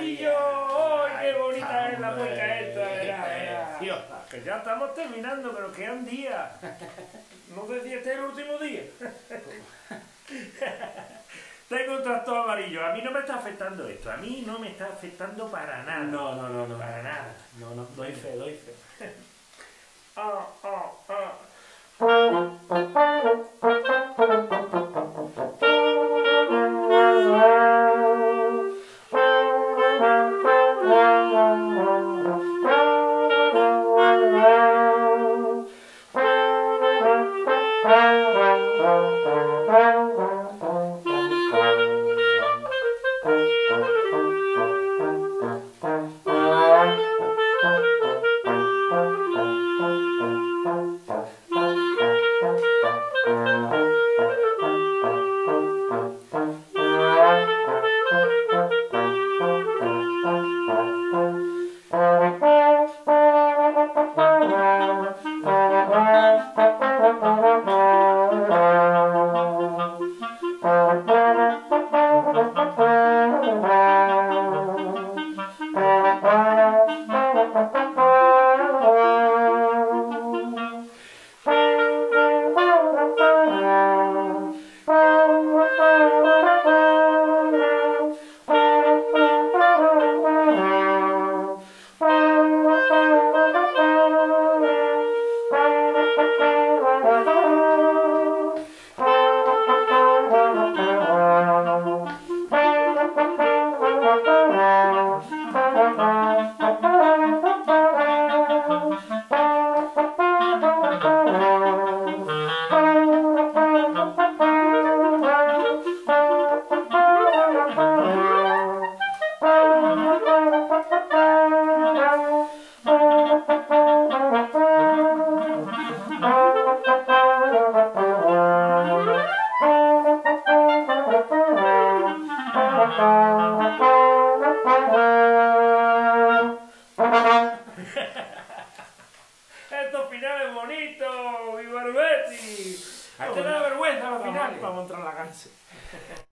amarillo. ¡Ay, qué bonita es la hombre, mueca esta! preciosa. Que ya estamos terminando, que nos quedan días. No sé si este es el último día. Tengo un tractor amarillo. A mí no me está afectando esto. A mí no me está afectando para nada. No. Para nada. No, doy fe. Ah, ah, ah. Estos finales bonitos, ¡viva el Betis! Hay que tener vergüenza a los finales. Vamos a entrar a la cárcel.